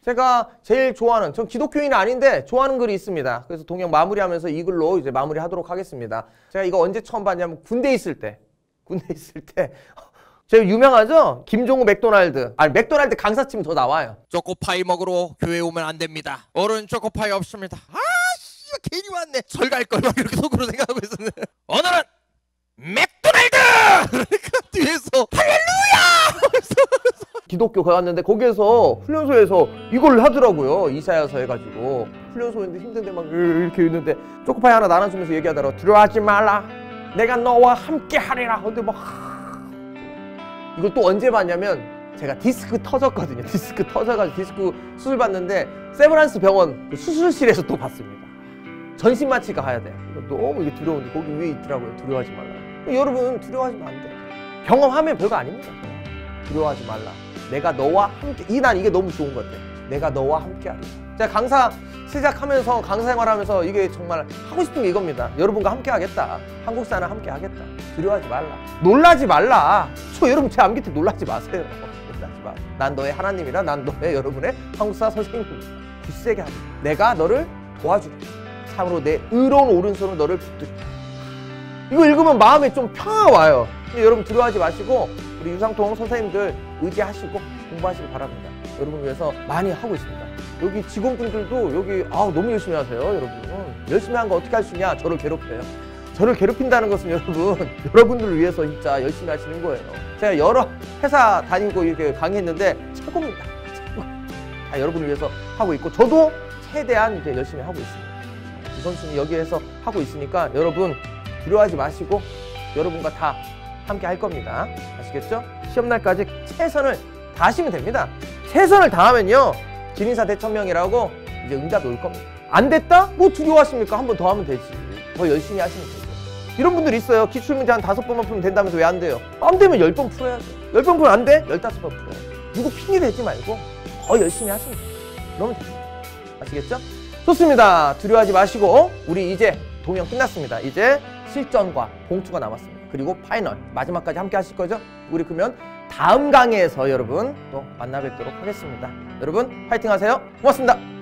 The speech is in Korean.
제가 제일 좋아하는, 전 기독교인은 아닌데 좋아하는 글이 있습니다. 그래서 동영 마무리하면서 이 글로 이제 마무리하도록 하겠습니다. 제가 이거 언제 처음 봤냐면 군대에 있을 때 제가 유명하죠? 김종우 맥도날드. 아니, 맥도날드 강사 치면 더 나와요. 초코파이 먹으러 교회 오면 안 됩니다. 어른 초코파이 없습니다. 아, 괜히 왔네. 설 갈 걸 막 이렇게 속으로 생각하고 있었는데 오늘은 맥도날드! 그러니까 뒤에서 할렐루야! 기독교 가봤는데 거기에서 훈련소에서 이걸 하더라고요. 이사야서 해가지고 훈련소인데 힘든데 막 이렇게 있는데 초코파이 하나 나눠주면서 얘기하더라고. 두려워하지 말라. 내가 너와 함께 하리라. 근데 막 이걸 또 언제 봤냐면 제가 디스크 터졌거든요. 디스크 터져가지고 디스크 수술 받는데 세브란스 병원 그 수술실에서 또 봤습니다. 전신마취가 가야 돼. 이거 너무 이게 두려운데 거기 위에 있더라고요. 두려워하지 말라. 여러분 두려워하시면 안 돼. 경험하면 별거 아닙니다. 두려워하지 말라. 내가 너와 함께. 난 이게 너무 좋은 것 같아. 내가 너와 함께 하리라. 제가 강사 시작하면서 강사 생활하면서 이게 정말 하고 싶은 게 이겁니다. 여러분과 함께 하겠다. 한국사는 함께 하겠다. 두려워하지 말라. 놀라지 말라. 여러분 제 앞 밑에 놀라지 마세요. 놀라지 마. 난 너의 하나님이라. 난 너의 여러분의 한국사 선생님입니다. 굳세게 하리. 내가 너를 도와주리. 참으로 내 의로운 오른손으로 너를 붙들리. 이거 읽으면 마음에 좀 평화가 와요. 근데 여러분 두려워하지 마시고 우리 유상통 선생님들 의지하시고 공부하시기 바랍니다. 여러분 위해서 많이 하고 있습니다. 여기 직원분들도 여기 너무 열심히 하세요. 여러분 열심히 한 거 어떻게 할 수 있냐? 저를 괴롭혀요. 저를 괴롭힌다는 것은 여러분 여러분들을 위해서 진짜 열심히 하시는 거예요. 제가 여러 회사 다니고 이렇게 강의했는데 최고입니다. 최고. 다 여러분을 위해서 하고 있고 저도 최대한 이제 열심히 하고 있습니다. 이 선수는 여기에서 하고 있으니까 여러분 두려워하지 마시고 여러분과 다 함께 할 겁니다. 아시겠죠? 시험날까지 최선을 다하시면 됩니다. 최선을 다하면요 진인사 대천명이라고 이제 응답이 올 겁니다. 안 됐다? 뭐 두려워하십니까? 한 번 더 하면 되지. 더 열심히 하시면 되죠. 이런 분들 있어요. 기출문제 한 5번만 풀면 된다면서 왜 안 돼요? 안 되면 10번 풀어야죠. 10번 풀면 안 돼? 15번 풀어야죠. 누구 핑계 대지 말고 더 열심히 하시면 돼요. 그러면 됩니다. 아시겠죠? 좋습니다. 두려워하지 마시고 우리 이제 동영 끝났습니다. 이제 실전과 봉투가 남았습니다. 그리고 파이널 마지막까지 함께 하실 거죠? 우리 그러면 다음 강의에서 여러분 또 만나 뵙도록 하겠습니다. 여러분 파이팅 하세요. 고맙습니다.